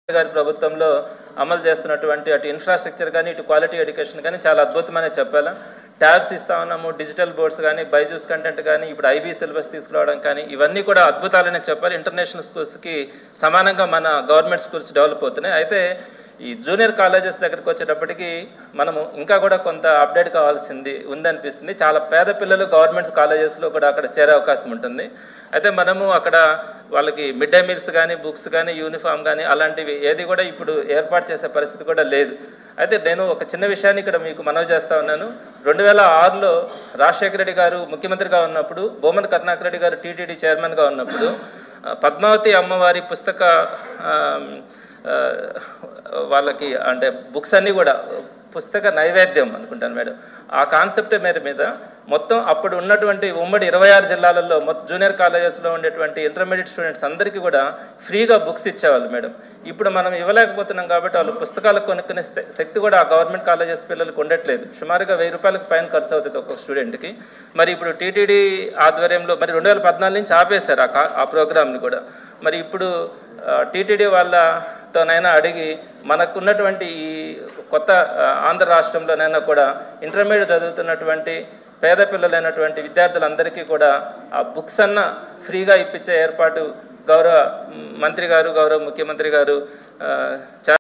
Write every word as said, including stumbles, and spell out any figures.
గారి ప్రభుత్వంలో అమలు చేస్తున్నటువంటి అటు ఇన్ఫ్రాస్ట్రక్చర్ కానీ ఇటు క్వాలిటీ ఎడ్యుకేషన్ కానీ చాలా అద్భుతమనే చెప్పాలా. ట్యాబ్స్ ఇస్తా ఉన్నాము, డిజిటల్ బోర్డ్స్ కానీ, బైజూస్ కంటెంట్ కానీ, ఇప్పుడు ఐబీ సిలబస్ తీసుకురావడం కానీ, ఇవన్నీ కూడా అద్భుతాలనే చెప్పాలి. ఇంటర్నేషనల్ స్కూల్స్కి సమానంగా మన గవర్నమెంట్ స్కూల్స్ డెవలప్ అవుతున్నాయి. అయితే ఈ జూనియర్ కాలేజెస్ దగ్గరికి వచ్చేటప్పటికి మనము ఇంకా కూడా కొంత అప్డేట్ కావాల్సింది ఉందనిపిస్తుంది. చాలా పేద పిల్లలు గవర్నమెంట్ కాలేజెస్లో కూడా అక్కడ చేరే అవకాశం ఉంటుంది. అయితే మనము అక్కడ వాళ్ళకి మిడ్ డే మీల్స్ కానీ, బుక్స్ కానీ, యూనిఫామ్ కానీ అలాంటివి ఏది కూడా ఇప్పుడు ఏర్పాటు చేసే పరిస్థితి కూడా లేదు. అయితే నేను ఒక చిన్న విషయాన్ని ఇక్కడ మీకు మనవి చేస్తా ఉన్నాను. రెండు వేల ఆరులో రాజశేఖర రెడ్డి గారు ముఖ్యమంత్రిగా ఉన్నప్పుడు, బొమ్మన కరుణాకర్ రెడ్డి గారు టీటీడీ చైర్మన్గా ఉన్నప్పుడు పద్మావతి అమ్మవారి పుస్తక వాళ్ళకి అంటే బుక్స్ అన్నీ కూడా పుస్తక నైవేద్యం అనుకుంటాను మేడం, ఆ కాన్సెప్ట్ మేర మీద మొత్తం అప్పుడు ఉన్నటువంటి ఉమ్మడి ఇరవై ఆరు జిల్లాలలో మొత్తం జూనియర్ కాలేజెస్లో ఉండేటువంటి ఇంటర్మీడియట్ స్టూడెంట్స్ అందరికీ కూడా ఫ్రీగా బుక్స్ ఇచ్చేవాళ్ళు మేడం. ఇప్పుడు మనం ఇవ్వలేకపోతున్నాం కాబట్టి వాళ్ళు పుస్తకాలు కొనుక్కునే శక్తి కూడా ఆ గవర్నమెంట్ కాలేజెస్ పిల్లలకు ఉండట్లేదు. సుమారుగా వెయ్యి రూపాయలకు పైన ఖర్చు అవుతుంది ఒక్కొక్క స్టూడెంట్కి. మరి ఇప్పుడు టీటీడీ ఆధ్వర్యంలో మరి రెండు వేల పద్నాలుగు నుంచి ఆపేశారు ఆ ఆ ప్రోగ్రామ్ని కూడా. మరి ఇప్పుడు టీటీడీ వాళ్ళతోనైనా అడిగి మనకున్నటువంటి ఈ కొత్త ఆంధ్ర రాష్ట్రంలోనైనా కూడా ఇంటర్మీడియట్ చదువుతున్నటువంటి పేద పిల్లలైనటువంటి విద్యార్థులందరికీ కూడా ఆ బుక్స్ అన్న ఫ్రీగా ఇప్పించే ఏర్పాటు గౌరవ మంత్రి గారు, గౌరవ ముఖ్యమంత్రి గారు